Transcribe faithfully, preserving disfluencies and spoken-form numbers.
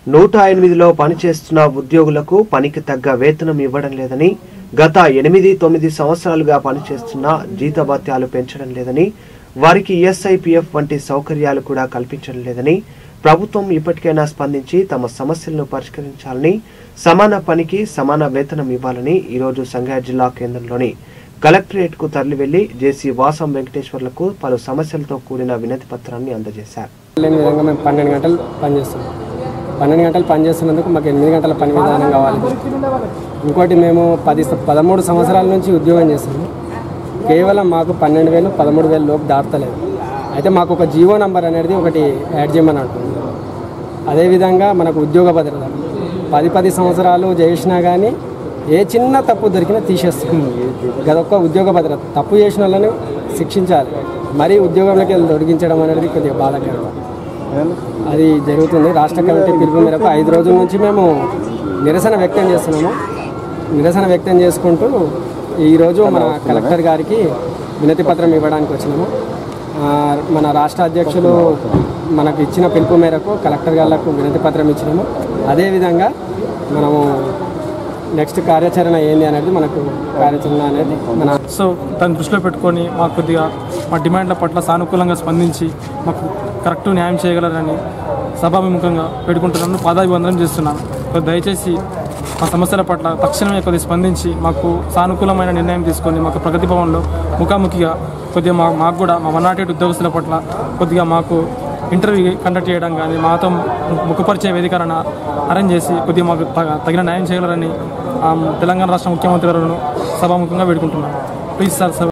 నూట ఎనిమిదిలో పనిచేస్తున్న ఉద్యోగులకు పనికి తగ్గ వేతనం ఇవ్వడం లేదని, గత ఎనిమిది తొమ్మిది సంవత్సరాలుగా పనిచేస్తున్న జీతభత్యాలు పెంచడం లేదని, వారికి ఎస్ఐపిఎఫ్ వంటి సౌకర్యాలు కూడా కల్పించడం లేదని, ప్రభుత్వం ఇప్పటికైనా స్పందించి తమ సమస్యలను పరిష్కరించాలని, సమాన పనికి సమాన వేతనం ఇవ్వాలని ఈరోజు సంగారెడ్డి జిల్లా కేంద్రంలోని కలెక్టరేట్ కు తరలి వెళ్లి జేసీ వాసం వెంకటేశ్వర్లకు పలు సమస్యలతో కూడిన వినతి పత్రాన్ని అందజేశారు. పన్నెండు గంటలు పనిచేస్తున్నాం పన్నెండు గంటలు పనిచేస్తున్నందుకు మాకు ఎనిమిది గంటల పని విధానం కావాలి. ఇంకోటి మేము పది పదమూడు సంవత్సరాల నుంచి ఉద్యోగం చేస్తున్నాము. కేవలం మాకు పన్నెండు వేలు పదమూడు వేలు లోపు దాటలేదు. అయితే మాకు ఒక జీవో నంబర్ అనేది ఒకటి యాడ్ చేయమని అంటుంది. అదేవిధంగా మనకు ఉద్యోగ భద్రత పది పది సంవత్సరాలు చేసినా కానీ ఏ చిన్న తప్పు దొరికినా తీసేస్తుంది. గదొక్క ఉద్యోగ భద్రత. తప్పు చేసిన వాళ్ళని శిక్షించాలి, మరీ ఉద్యోగంలోకి తొలగించడం అనేది కొద్దిగా బాధాకరం. అది జరుగుతుంది. రాష్ట్ర కమిటీ పిలుపు మేరకు ఐదు రోజుల నుంచి మేము నిరసన వ్యక్తం చేస్తున్నాము. నిరసన వ్యక్తం చేసుకుంటూ ఈరోజు మన కలెక్టర్ గారికి వినతి పత్రం ఇవ్వడానికి వచ్చినాము. మన రాష్ట్ర అధ్యక్షులు మనకు ఇచ్చిన పిలుపు మేరకు కలెక్టర్ గారికి వినతి పత్రం ఇచ్చినాము. అదేవిధంగా మనము నెక్స్ట్ కార్యాచరణ ఏంది అనేది మనకు కార్యాచరణ అనేది మన సో దాన్ని దృష్టిలో పెట్టుకొని మాకు కొద్దిగా మా డిమాండ్ల పట్ల సానుకూలంగా స్పందించి మాకు కరెక్ట్ న్యాయం చేయగలరని సభాభిముఖంగా పెట్టుకుంటున్నాను, పాదాభివందనం చేస్తున్నాను. దయచేసి మా సమస్యల పట్ల తక్షణమే కొద్దిగా స్పందించి మాకు సానుకూలమైన నిర్ణయం తీసుకొని మాకు ప్రగతి భవన్లో ముఖాముఖిగా కొద్దిగా మా మాకు కూడా మా వన్ నాట్ ఎయిట్ ఉద్యోగస్తుల పట్ల కొద్దిగా మాకు ఇంటర్వ్యూ కండక్ట్ చేయడం కానీ మాతో ముఖపరిచే వేదికలను అరేంజ్ చేసి కొద్దిగా మాకు తగిన న్యాయం చేయగలరని తెలంగాణ రాష్ట్ర ముఖ్యమంత్రి గారు సభాముఖంగా వేడుకుంటున్నాను. Please sir.